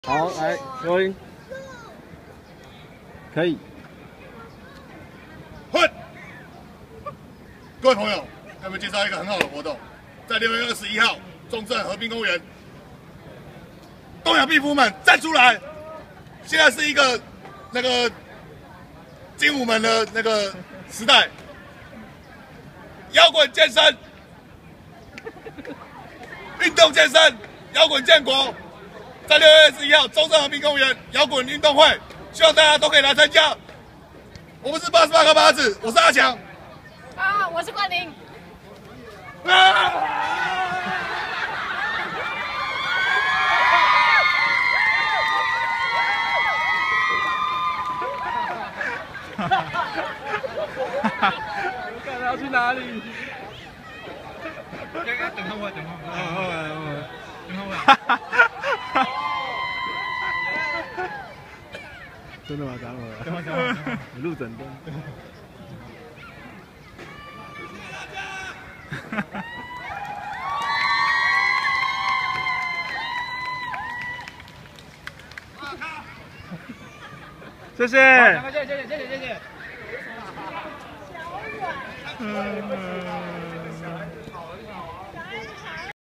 好，来收音，可以。 混！各位朋友，给你们介绍一个很好的活动，在6月21号，中正河滨公园，东洋病夫们站出来！现在是一个那个精武们的那个时代，摇滚健身，运动健身，摇滚建国。 在6月21号，中正河滨公园摇滚运动会，希望大家都可以来参加。我们是88个八字，我是阿强。 啊，我是冠霖。 看他要去哪里？ 等候我，等候我，等候我。 真的吗？等会儿。录整段。谢谢。谢谢。